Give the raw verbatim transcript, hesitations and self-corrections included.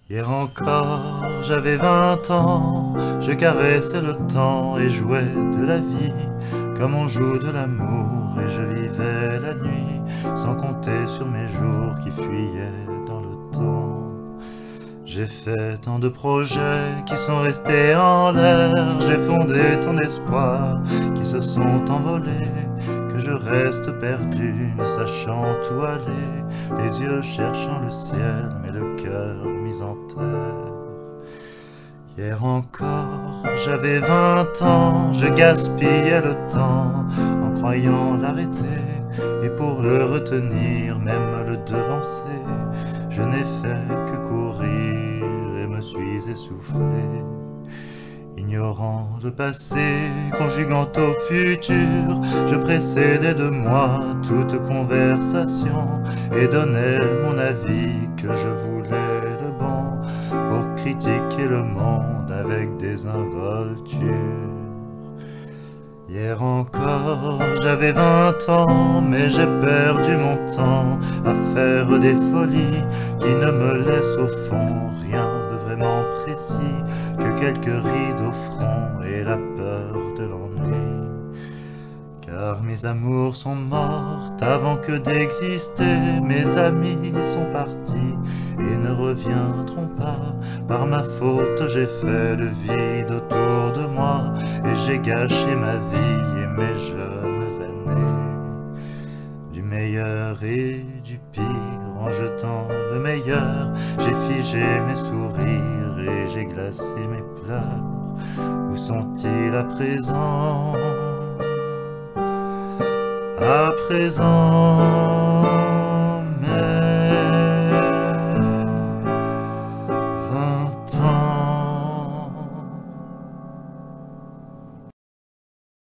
Hier encore, j'avais vingt ans, je caressais le temps et jouais de la vie, comme on joue de l'amour, et je vivais la nuit, sans compter sur mes jours qui fuyaient dans le temps. J'ai fait tant de projets qui sont restés en l'air, j'ai fondé tant d'espoirs qui se sont envolés, que je reste perdu, ne sachant où aller, les yeux cherchant le ciel, mais le cœur mis en terre. Hier encore, j'avais vingt ans, je gaspillais le temps en croyant l'arrêter, et pour le retenir, même le devancer, je n'ai fait que courir et me suis essoufflé. Ignorant le passé, conjuguant au futur, je précédais de moi toute conversation et donnais mon avis que je voulais le bon pour critiquer le monde avec des involtures. Hier encore, j'avais vingt ans, mais j'ai perdu mon temps à faire des folies qui ne me laissent au fond rien de vraiment précis que quelques rides au front et la peur de l'ennui. Car mes amours sont mortes avant que d'exister, mes amis sont partis et ne reviendront pas. Par ma faute j'ai fait le vide autour de moi et j'ai gâché ma vie et mes jeunes années. Du meilleur et du pire, en jetant le meilleur, j'ai figé mes sourires et j'ai glacé mes pleurs. Où sont-ils à présent? À présent